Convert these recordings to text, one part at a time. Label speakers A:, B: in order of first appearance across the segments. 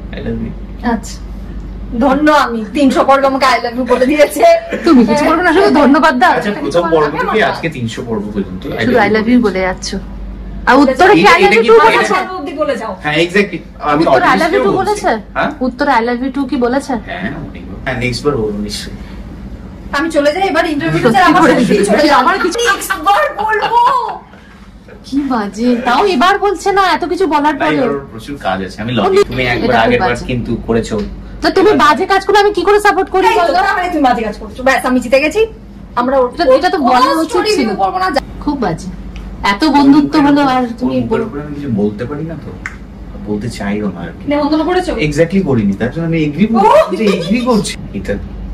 A: I love you.
B: আচ্ছা ধন্য আমি 300 পর্ব আমাকে আই লাভ ইউ বলে দিয়েছে।
C: তুমি কিছু বলো না, শুধু ধন্যবাদ দাও।
A: আচ্ছা প্রথম পর্ব থেকে আজকে 300 পর্ব পর্যন্ত
C: শুধু আই লাভ ইউ বলে যাচ্ছ। আর উত্তরে কি আই লাভ ইউ বলেছে?
B: অবধি বলে যাও।
A: হ্যাঁ এক্স্যাক্টলি। আমি
C: উত্তরে আই লাভ ইউ বলেছে?
A: হ্যাঁ
C: উত্তরে আই লাভ ইউ কি বলেছে?
A: হ্যাঁ নেক্সট বার বলবো নিশ্চয়ই।
B: আমি চলে যাই এবার ইন্টারভিউতে, যারা আমার সাথে চলে যাও। আমার কিছু নেক্সট বার বলবো।
C: কি বাজে, তাও এবার বলছে না এত কিছু বলার পরে।
A: প্রচুর কাজ আছে, আমি লবি। তুমি একবার আগের বার কিন্তু করেছো।
C: তো তুমি বাজে কাজ করলে আমি কি করে সাপোর্ট করি বলো?
B: মানে তুমি বাজে কাজ করছো, ব্যাস আমি জিতে গেছি। আমরা
C: এটা তো বলা উচিত ছিল। খুব বাজে, এত বন্ধুত্ব হলো আর তুমি
A: আমি কিছু বলতে পারি না, তো বলতে চাইও না আর কি।
B: নেমন্তন্ন করেছো?
A: এক্স্যাক্টলি করিনি, তার জন্য আমি এগ্রি করছি। এটা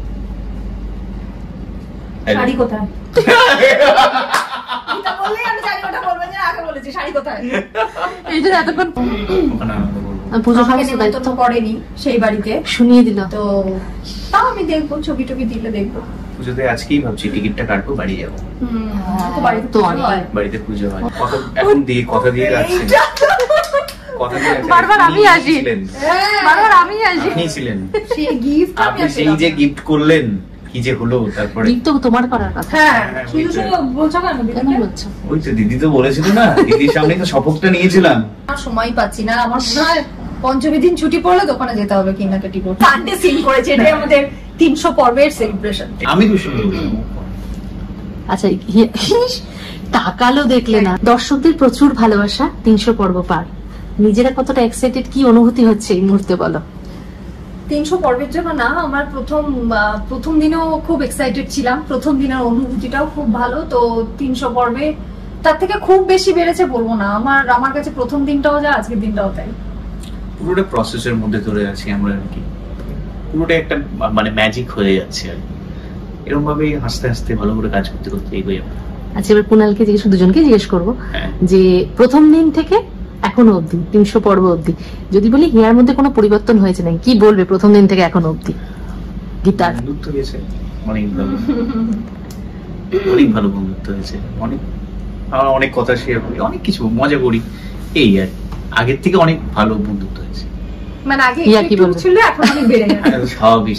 B: শাড়ি কোথায়? এটা বললে আমি জানি ওটা বলবেন না, আগে বলেছি শাড়ি কোথায়।
C: এই যে এতক্ষণ
B: পুজো সমস্ত দায়িত্ব করেনি সেই বাড়িতে,
C: শুনিয়ে দিল।
B: তো তাও আমি দেখবো, ছবি টবি দিলে দেখবো।
A: পুজোতে আজকেই ভাবছি টিকিটটা কাটবো, বাড়ি যাবো।
B: তো বাড়িতে তো
A: বাড়িতে পুজো হয়, এখন দিয়ে কথা দিয়ে রাখছি।
C: বারবার আমি আসি, বারবার আমি আসি।
A: আপনি ছিলেন
B: সেই গিফট,
A: আপনি সেই যে গিফট করলেন, কি যে হলো তারপরে।
C: গিফট তো তোমার করার কথা।
B: হ্যাঁ শুধু শুধু বলছো কেন?
C: কেন বলছো?
A: ওই তো দিদি তো বলেছিল না, দিদির সামনে তো শপথটা নিয়েছিলাম।
B: আর সময় পাচ্ছি না, আমার মনে হয় পঞ্চমী দিন ছুটি পড়লে দোকানে যেতে হবে কেনাকাটি করতে। সানডে সিন করেছে, এটাই আমাদের 300 পর্বের সেলিব্রেশন।
A: আমি তো শুনবো।
C: আচ্ছা টাকালো দেখলে না, দর্শকদের প্রচুর ভালোবাসা, 300 পর্ব পার। নিজেরা কতটা এক্সাইটেড, কি অনুভূতি হচ্ছে এই মুহূর্তে বলো?
B: 300 পর্বের জন্য না, আমার প্রথম দিনেও খুব এক্সাইটেড ছিলাম, প্রথম দিনের অনুভূতিটাও খুব ভালো। তো 300 পর্বে তার থেকে খুব বেশি বেড়েছে বলবো না। আমার কাছে প্রথম দিনটাও যা, আজকের দিনটাও তাই।
A: পুরোটা প্রসেসের মধ্যে ধরে আছি আমরা আর কি, পুরোটা একটা মানে ম্যাজিক হয়ে যাচ্ছে আর কি। এরকম ভাবে হাসতে হাসতে ভালো করে কাজ করতে করতে এগোই আমরা।
C: আচ্ছা এবার কুণালকে দুজনকে জিজ্ঞেস করবো যে প্রথম দিন থেকে এখনো অব্দি 300 পর্ব অব্দি যদি বলি হিয়ার মধ্যে কোনো পরিবর্তন হয়েছে নাকি, কি বলবে প্রথম দিন থেকে এখনো অব্দি? গীতার
A: বন্ধুত্ব হয়েছে অনেক ভালো, অনেক ভালো বন্ধুত্ব হয়েছে। আমরা অনেক কথা শেয়ার করি, অনেক কিছু মজা করি, এই আর আগের থেকে অনেক ভালো বন্ধুত্ব হয়েছে।
B: মানে আগে একটু ছিল, এখন অনেক বেড়ে গেছে।
A: স্বাভাবিক।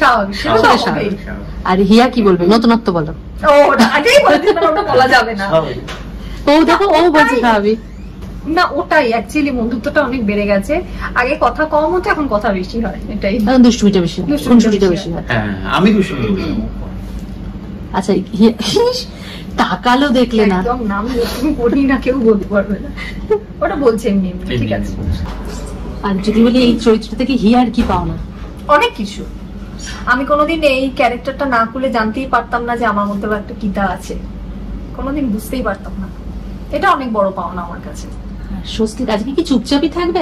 C: আর হিয়া কি বলবে? নতুনত্ব বলো।
B: ওটা আগেই বলতে না, ওটা বলা যাবে না।
C: ও দেখো ও বলছে স্বাভাবিক
B: না, ওটাই অ্যাকচুয়ালি বন্ধুত্বটা অনেক বেড়ে গেছে। আগে কথা কম হতো, এখন কথা বেশি হয়, এটাই।
C: দুষ্টুমিটা বেশি, খুনসুটিটা বেশি হয়।
A: হ্যাঁ আমি দুষ্টুমি করি।
C: আচ্ছা টাকালো দেখলে না,
B: একদম নাম তুমি বলি না, কেউ বলতে পারবে না, ওটা বলছে এমনি। ঠিক আছে।
C: আর যদি বলি এই চরিত্র থেকে হিয়ার কি পাও না?
B: অনেক কিছু। আমি কোনোদিন এই ক্যারেক্টারটা না খুলে জানতেই পারতাম না যে আমার মধ্যে একটা গীতা আছে, কোনোদিন বুঝতেই পারতাম না। এটা অনেক বড় পাওনা আমার কাছে।
C: স্বস্তিক আজকে কি চুপচাপই থাকবে?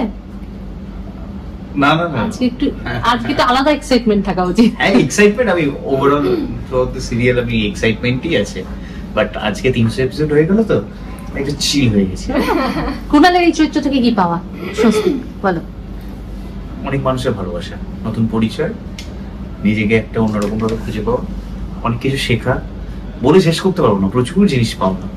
A: না না না,
C: আজকে তো আলাদা এক্সাইটমেন্ট থাকা উচিত।
A: হ্যাঁ এক্সাইটমেন্ট, আমি ওভারঅল থ্রুআউট দ্য সিরিয়াল আমি এক্সাইটমেন্টই আছে, বাট আজকে 300 এপিসোড হয়ে গেল তো একটু চিল হয়ে গেছে।
C: কুণালের এই চরিত্র থেকে কি পাওয়া স্বস্তিক বলো?
A: অনেক মানুষের ভালোবাসা, নতুন পরিচয়, নিজেকে একটা অন্যরকম ভাবে খুঁজে পাওয়া, অনেক কিছু শেখা, বলে শেষ করতে পারবো না, প্রচুর জিনিস পাওয়া।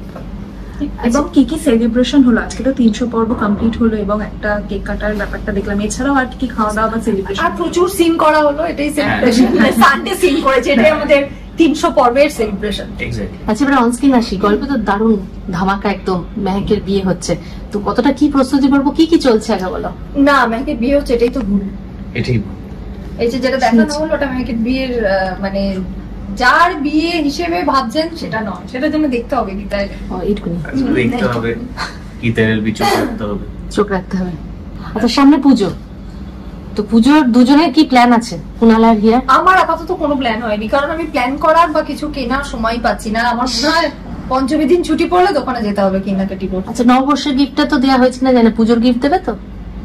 D: এবং কি কি সেলিব্রেশন হলো আজকে? তো 300 পর্ব কমপ্লিট হলো এবং একটা কেক কাটার ব্যাপারটা দেখলাম, এছাড়াও আর কি খাওয়া দাওয়া বা সেলিব্রেশন?
B: আর প্রচুর সিন করা হলো, এটাই সেলিব্রেশন। সানডে সিন করেছে, এটাই আমাদের 300 পর্বের সেলিব্রেশন।
C: আচ্ছা এবার অনস্ক্রিন আসি, গল্প তো দারুণ ধামাকা, একদম মেহেকের বিয়ে হচ্ছে, তো কতটা কি প্রস্তুতি করবো, কি কি চলছে আগে বলো?
B: না মেহেকের বিয়ে হচ্ছে, এটাই তো ভুল।
A: এটাই
B: এই যে যেটা দেখানো হলো, ওটা মেহেকের বিয়ের মানে যার বিয়ে হিসেবে ভাবছেন সেটা নয়, সেটার জন্য দেখতে হবে গীতায়,
A: দেখতে হবে গীতার চোখ রাখতে হবে,
C: চোখ রাখতে হবে। আচ্ছা সামনে পুজো, তো পুজোর দুজনের কি প্ল্যান আছে কুণাল আর হিয়া?
B: আমার আপাতত কোনো প্ল্যান হয়নি, কারণ আমি প্ল্যান করার বা কিছু কেনার সময় পাচ্ছি না। আমার মনে হয় পঞ্চমী দিন ছুটি পড়লে দোকানে যেতে হবে কেনাকাটি করতে।
C: আচ্ছা নববর্ষের গিফটটা তো দেওয়া হয়েছে না, জানে পুজোর গিফট দেবে তো?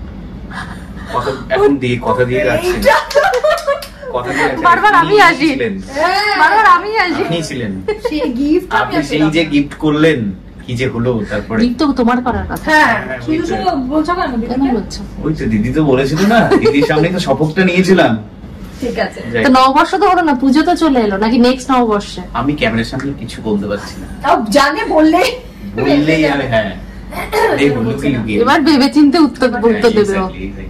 A: এখন দিয়ে কথা দিয়ে রাখছি,
C: বারবার আমি আসি, বারবার আমি আসি।
A: আপনি ছিলেন
B: সেই গিফট,
A: আপনি সেই যে গিফট করলেন, কি যে হলো তারপরে।
C: গিফট তো তোমার করার কথা।
B: হ্যাঁ শুধু শুধু বলছো কেন?
C: কেন বলছো?
A: ওই তো দিদি তো বলেছিল না, দিদির সামনে তো শপথটা নিয়েছিলাম।
B: ঠিক আছে,
C: তো নববর্ষ তো হলো না, পুজো তো চলে এলো, নাকি নেক্সট নববর্ষে?
A: আমি ক্যামেরার সামনে কিছু বলতে পারছি না,
B: তাও জানে বললেই
A: আমি হ্যাঁ
C: এবার ভেবে চিন্তে উত্তর দেবে।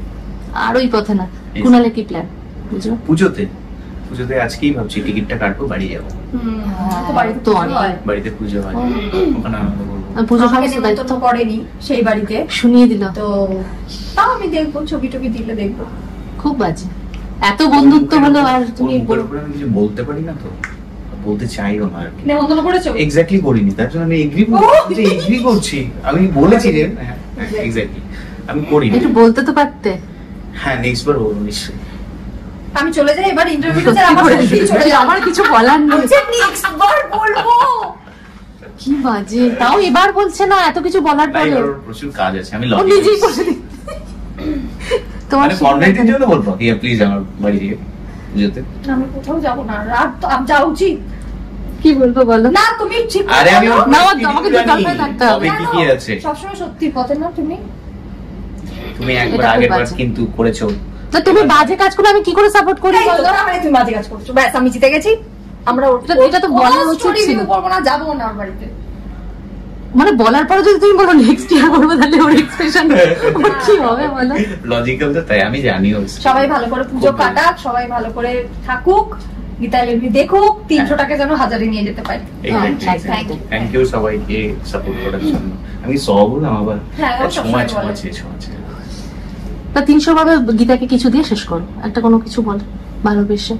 C: আর ওই পথে না। কুনালে কি প্ল্যান বুঝো?
A: পুজোতে আজকেই ভাবছি টিকিটটা কাটবো, বাড়ি যাবো।
B: তো বাড়িতে
C: তো
B: পুজো
C: অনেক।
B: হয়।
A: বাড়িতে পুজো হয়, ওখানে আনন্দ করবো।
C: পুজো
B: আমাকে
C: সমস্ত দায়িত্ব
B: নেমন্তন্ন করেনি সেই বাড়িতে,
C: শুনিয়ে দিল।
B: তো তাও আমি দেখবো, ছবি টবি দিলে দেখবো।
C: খুব বাজে, এত বন্ধুত্ব হলো আর তুমি
A: ওর মুখের উপরে আমি কিছু বলতে পারি না, তো বলতে চাইও না আর কি।
B: নেমন্তন্ন করেছো?
A: এক্স্যাক্টলি করিনি, তার জন্য আমি এগ্রি করছি। আমি বলেছি যে এক্স্যাক্টলি আমি করিনি।
C: একটু বলতে তো পারতে।
A: হ্যাঁ, নেক্সট বার বলবো নিশ্চয়ই।
B: আমি চলে যাই এবার ইন্টারভিউতে,
C: সত্যি
B: আমার
C: করে
B: সত্যি চলে যাই।
C: আমার কিছু বলার নেই।
B: বলছে নেক্সট বার বলবো।
C: কি বাজে, তাও এবার বলছে না, এত কিছু বলার
A: তাই
C: পরে
A: ওর প্রচুর কাজ আছে, আমি
C: ও
A: লজিক
C: নিজেই করে দিচ্ছে। তোমার
A: মানে ফর্মালিটির জন্য বলবো কি প্লিজ আমার বাড়ি থেকে পুজোতে।
B: আমি কোথাও যাবো না, রাত যাওয়া উচিত
C: কি বলবো বলো?
B: না, তুমি ঠিক
A: আরে আমি ওর
C: না,
A: পরিস্থিতি
C: আমাকে তো
A: জানি,
C: কল্পনায় থাকতে হবে।
A: তবে কি কি আছে।
B: সবসময় সত্যি পথে না তুমি।
A: তুমি একবার
C: এটা খুব
A: আগের বার
C: বাজে।
A: কিন্তু করেছো।
C: তো তুমি বাজে কাজ করলে আমি কি করে সাপোর্ট করি
B: এই তো,
C: বলো?
B: তার মানে তুমি বাজে কাজ করছো, ব্যাস আমি জিতে গেছি। আমরা
C: এটা তো বলা উচিত ছিল।
B: করবো না, যাবো না ওর বাড়িতে।
C: মানে বলার পরে যদি তুমি বলো নেক্সট ইয়ার করবো, তাহলে ওর এক্সপ্রেশন কি হবে বলো?
A: লজিক্যাল তো তাই, আমি জানি ও।
B: সবাই ভালো করে পুজো কাটাক, সবাই ভালো করে থাকুক, গীতা লেবি দেখুক, 300 টাকা যেন হাজারে নিয়ে যেতে পারি।
A: থ্যাংক ইউ সবাইকে সাপোর্ট করার জন্য। আমি সব বললাম আবার।
B: হ্যাঁ, ও সবসময় বলে।
A: ছোঁয়াছে।
C: তা 300 ভাবে গীতাকে কিছু দিয়ে শেষ করো, একটা কোনো কিছু বল ভালোবেসে।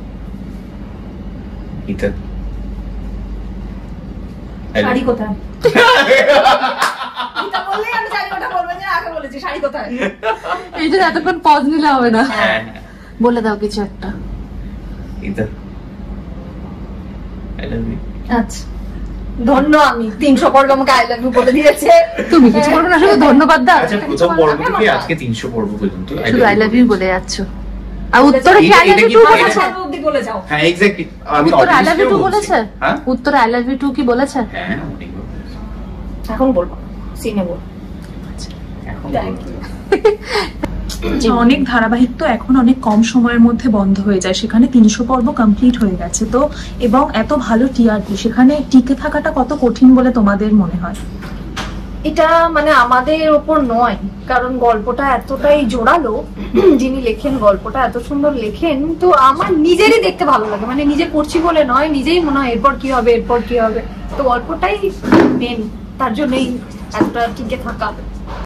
A: গীতা
B: শাড়ি কোথায়? গীতা বললেই আমি জানি ওটা বলবেন যে আগে বলেছি, শাড়ি কোথায়?
C: এইটা এতক্ষণ পজ নিলে হবে না,
A: হ্যাঁ
C: বলে দাও কিছু একটা।
A: Gita I love you.
B: আচ্ছা, ধন্য আমি 300 পর্ব আমাকে আই লাভ ইউ বলে দিয়েছে।
C: তুমি কিছু বলবে না, শুধু ধন্যবাদ দাও।
A: আচ্ছা, প্রথম পর্ব থেকে আজকে 300 পর্ব পর্যন্ত
C: শুধু আই লাভ ইউ বলে যাচ্ছ। আর উত্তরে কি আই লাভ ইউ
A: এটা-
C: বলেছে?
B: পর্ব অবধি বলে যাও।
A: হ্যাঁ এক্স্যাক্টলি, আমি
C: উত্তরে আই লাভ ইউ
A: অডিয়েন্সকেও
C: বলেছে?
A: বলছি। হ্যাঁ
C: উত্তরে আই লাভ ইউ কি বলেছে?
A: হ্যাঁ অনেকবার বলেছি।
B: এখন বলবো, সিনে বলবো।
A: এখন
B: Thank
A: বলবো।
D: অনেক ধারাবাহিক তো এখন অনেক কম সময়ের মধ্যে বন্ধ হয়ে যায়, সেখানে 300 পর্ব কমপ্লিট হয়ে গেছে তো, এবং এত ভালো টিআরপি, সেখানে টিকে থাকাটা কত কঠিন বলে তোমাদের মনে হয়?
B: এটা মানে আমাদের ওপর নয়, কারণ গল্পটা এতটাই জোরালো, যিনি লেখেন গল্পটা এত সুন্দর লেখেন, তো আমার নিজেরই দেখতে ভালো লাগে, মানে নিজে পড়ছি বলে নয়, নিজেই মনে হয় এরপর কি হবে, এরপর কি হবে, তো গল্পটাই মেন, তার জন্যই এতটা টিকে থাকা।